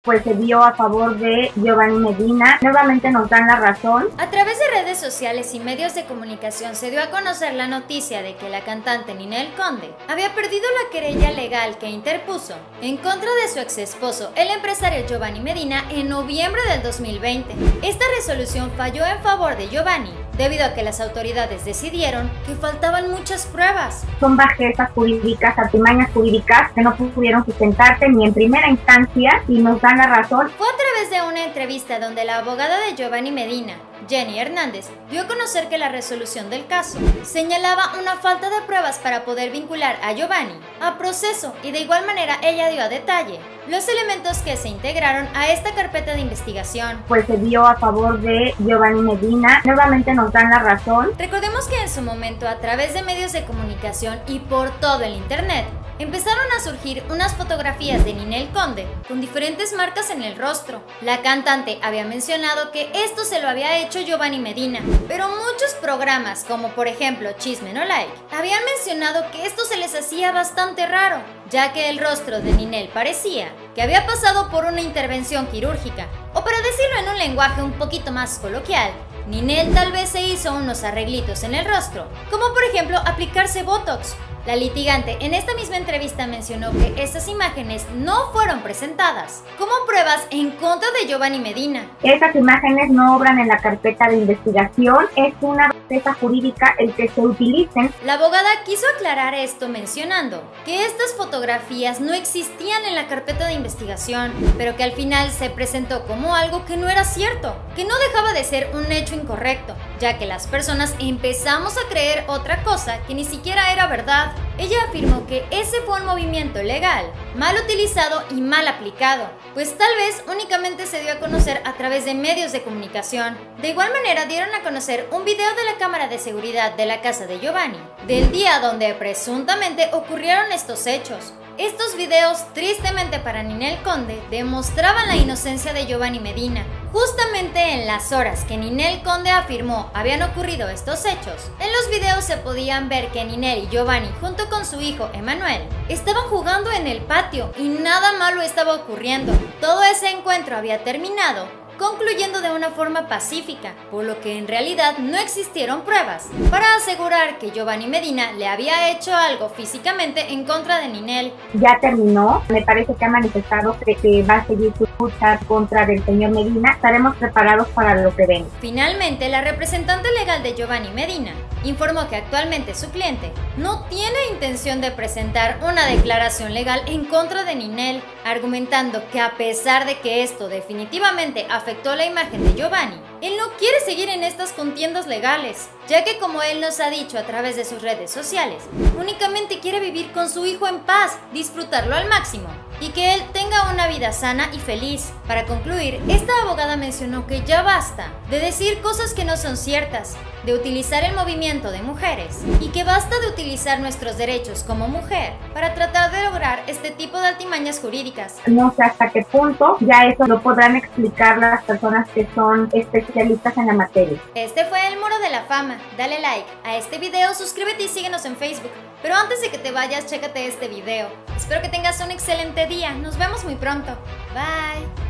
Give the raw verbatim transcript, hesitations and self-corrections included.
pues se dio a favor de Giovanni Medina. Nuevamente nos dan la razón. A través de redes sociales y medios de comunicación se dio a conocer la noticia de que la cantante Ninel Conde había perdido la querella legal que interpuso en contra de su ex esposo, el empresario Giovanni Medina, en noviembre del dos mil veinte. Esta resolución falló en favor de Giovanni, debido a que las autoridades decidieron que faltaban muchas pruebas. Son bajezas jurídicas, artimañas jurídicas que no pudieron sustentarse ni en primera instancia y nos dan la razón. Fue a través de una entrevista donde la abogada de Giovanni Medina, Jenny Hernández, dio a conocer que la resolución del caso señalaba una falta de pruebas para poder vincular a Giovanni a proceso, y de igual manera ella dio a detalle los elementos que se integraron a esta carpeta de investigación. Pues se dio a favor de Giovanni Medina. Nuevamente nos dan la razón. Recordemos que en su momento, a través de medios de comunicación y por todo el internet, empezaron a surgir unas fotografías de Ninel Conde con diferentes marcas en el rostro. La cantante había mencionado que esto se lo había hecho Giovanni Medina, pero muchos programas, como por ejemplo Chisme No Like, habían mencionado que esto se les hacía bastante raro, ya que el rostro de Ninel parecía que había pasado por una intervención quirúrgica, o para decirlo en un lenguaje un poquito más coloquial, Ninel tal vez se hizo unos arreglitos en el rostro, como por ejemplo aplicarse Botox. La litigante en esta misma entrevista mencionó que estas imágenes no fueron presentadas como pruebas en contra de Giovanni Medina. Esas imágenes no obran en la carpeta de investigación, es una bajeza jurídica el que se utilicen. La abogada quiso aclarar esto mencionando que estas fotografías no existían en la carpeta de investigación, pero que al final se presentó como algo que no era cierto, que no dejaba de ser un hecho incorrecto, ya que las personas empezamos a creer otra cosa que ni siquiera era verdad. Ella afirmó que ese fue un movimiento legal, mal utilizado y mal aplicado, pues tal vez únicamente se dio a conocer a través de medios de comunicación. De igual manera dieron a conocer un video de la cámara de seguridad de la casa de Giovanni, del día donde presuntamente ocurrieron estos hechos. Estos videos, tristemente para Ninel Conde, demostraban la inocencia de Giovanni Medina. Justamente en las horas que Ninel Conde afirmó habían ocurrido estos hechos, en los videos se podían ver que Ninel y Giovanni, junto con su hijo Emanuel, estaban jugando en el patio y nada malo estaba ocurriendo. Todo ese encuentro había terminado, concluyendo de una forma pacífica, por lo que en realidad no existieron pruebas para asegurar que Giovanni Medina le había hecho algo físicamente en contra de Ninel. Ya terminó, me parece que ha manifestado que, que va a seguir su lucha contra del señor Medina. Estaremos preparados para lo que venga. Finalmente, la representante legal de Giovanni Medina informó que actualmente su cliente no tiene intención de presentar una declaración legal en contra de Ninel, argumentando que a pesar de que esto definitivamente afectó la imagen de Giovanni, él no quiere seguir en estas contiendas legales, ya que como él nos ha dicho a través de sus redes sociales, únicamente quiere vivir con su hijo en paz, disfrutarlo al máximo y que él tenga una vida sana y feliz. Para concluir, esta abogada mencionó que ya basta de decir cosas que no son ciertas, de utilizar el movimiento de mujeres y que basta de utilizar nuestros derechos como mujer para tratar de lograr este tipo de artimañas jurídicas. No sé hasta qué punto, ya eso lo podrán explicar las personas que son especialistas en la materia. Este fue el Muro de la Fama. Dale like a este video, suscríbete y síguenos en Facebook. Pero antes de que te vayas, chécate este video. Espero que tengas un excelente día. Nos vemos muy pronto. Bye.